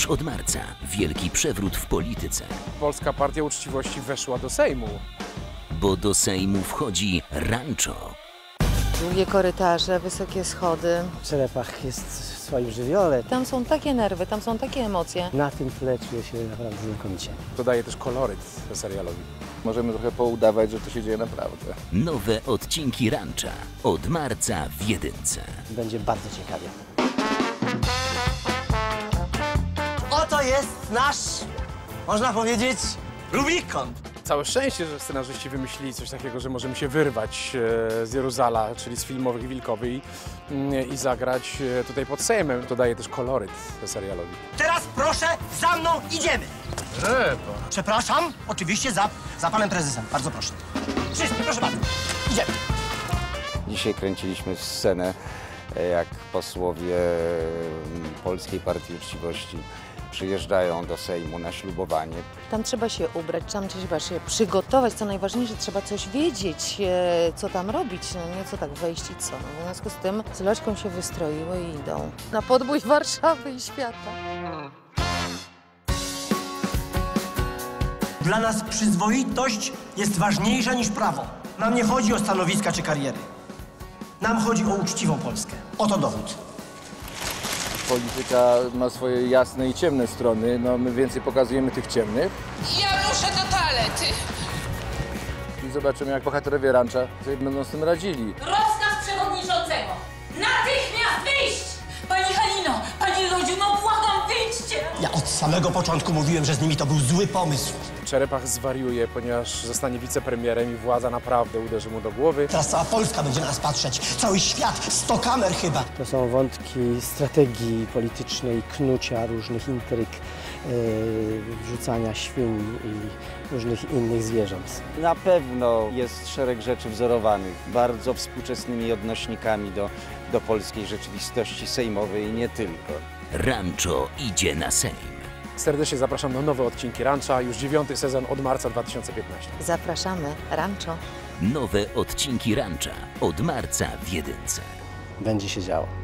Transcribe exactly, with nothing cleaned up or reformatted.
Już od marca wielki przewrót w polityce. Polska Partia Uczciwości weszła do Sejmu. Bo do Sejmu wchodzi Rancho. Długie korytarze, wysokie schody. Czerepach jest w swoim żywiole. Tam są takie nerwy, tam są takie emocje. Na tym tle czuję się naprawdę znakomicie. To daje też koloryt serialowi. Możemy trochę poudawać, że to się dzieje naprawdę. Nowe odcinki Rancha od marca w jedynce. Będzie bardzo ciekawie. Oto jest nasz, można powiedzieć, Rubikon. Całe szczęście, że scenarzyści wymyślili coś takiego, że możemy się wyrwać z Jeruzala, czyli z filmowych Wilkowej i zagrać tutaj pod Sejmem. To daje też koloryt serialowi. Teraz proszę, za mną idziemy. Trzeba. Przepraszam, oczywiście za, za panem prezesem. Bardzo proszę. Wszyscy, proszę bardzo. Idziemy. Dzisiaj kręciliśmy scenę, jak posłowie Polskiej Partii Uczciwości przyjeżdżają do Sejmu na ślubowanie. Tam trzeba się ubrać, tam trzeba się przygotować. Co najważniejsze, trzeba coś wiedzieć, e, co tam robić, no nie co tak wejść i co. No, w związku z tym z Loćką się wystroiły i idą na podbój Warszawy i świata. Dla nas przyzwoitość jest ważniejsza niż prawo. Nam nie chodzi o stanowiska czy kariery. Nam chodzi o uczciwą Polskę. Oto dowód. Polityka ma swoje jasne i ciemne strony, no my więcej pokazujemy tych ciemnych. Ja muszę do toalety. I zobaczymy, jak bohaterowie Rancha sobie będą z tym radzili. Rozkaz przewodniczącego. Natychmiast wyjść! Pani Halino, pani Lodziu, no błagam, wyjdźcie! Ja od samego początku mówiłem, że z nimi to był zły pomysł. Czerepach zwariuje, ponieważ zostanie wicepremierem i władza naprawdę uderzy mu do głowy. Teraz cała Polska będzie na nas patrzeć. Cały świat, sto kamer chyba. To są wątki strategii politycznej, knucia różnych intryg, yy, wrzucania świń i różnych innych zwierząt. Na pewno jest szereg rzeczy wzorowanych bardzo współczesnymi odnośnikami do, do polskiej rzeczywistości sejmowej i nie tylko. Rancho idzie na Sejm. Serdecznie zapraszam na nowe odcinki Rancha, już dziewiąty sezon od marca dwa tysiące piętnastego. Zapraszamy, Rancho. Nowe odcinki Rancha od marca w jedynce. Będzie się działo.